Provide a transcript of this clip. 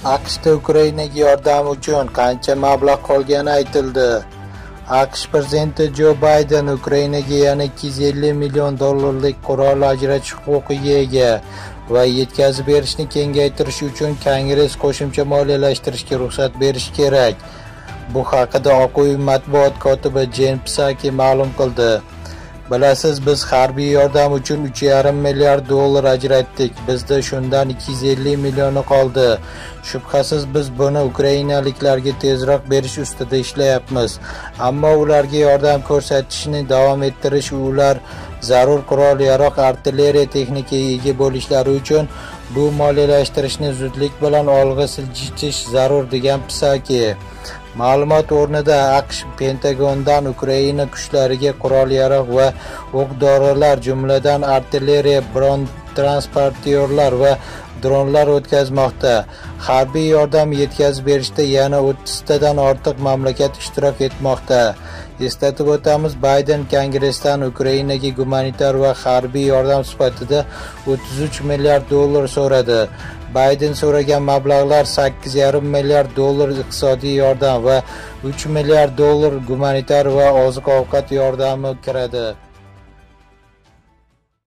AQShda Ukrainaga yordam uchun qancha mablag' qolgani aytildi. AQSh prezidenti Jo Bayden Ukrainaga yana $250 million qurol ajratish huquqiga ega va yetkazib berishni kengaytirish uchun Kongress qo'shimcha moliyalashtirishga ruxsat berishi kerak. Bu haqida Oq uy matbuot kotibi Jen Psaki ma'lum qildi. Bilasiz, biz harbiy yordam uchun $3,5 milliard ajratdik. Bizda shundan 250 millioni qoldi. Shubhasiz biz buni ukrainaliklarga tezroq berish ustida ishlayapmiz. Ammo ularga yordam ko'rsatishni davom ettirish, ular zarur qurol-yarog', artilleriya texnikaga ega bo'lishlari uchun bu moliyalashtirishni zudlik bilan olg'a siljish zarur, degan Psaki. Ma'lumot o'rnida AQSh Pentagondan Ukraina kuchlariga qurol-yarog' va o'q-dorilar, jumladan artilleriya, bron-transportyorlar va dronlar o'tkazmoqda. Harbiy yordam yetkazib berishda yana 30 tadan ortiq mamlakat ishtirok etmoqda. Eslatib o'tamiz, Bayden Kongressdan Ukrainaga gumanitar va harbiy yordam sifatida $33 milliard so'radi. Bayden so'ragan mablag'lar $8,5 milliard iqtisodiy yordam va $3 milliard gumanitar va oziq-ovqat yordami kiradi.